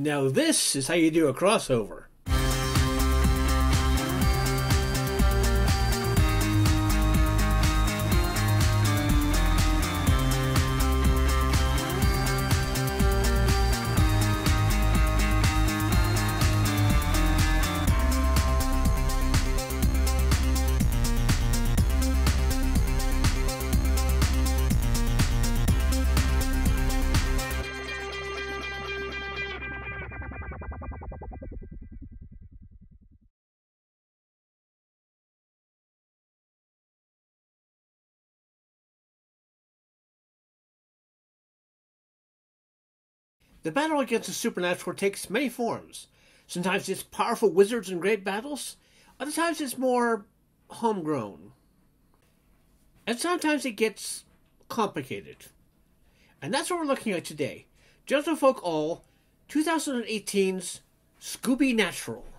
Now this is how you do a crossover. The battle against the supernatural takes many forms. Sometimes it's powerful wizards and great battles. Other times it's more homegrown. And sometimes it gets complicated. And that's what we're looking at today. Gentle Folk All 2018's Scooby Natural.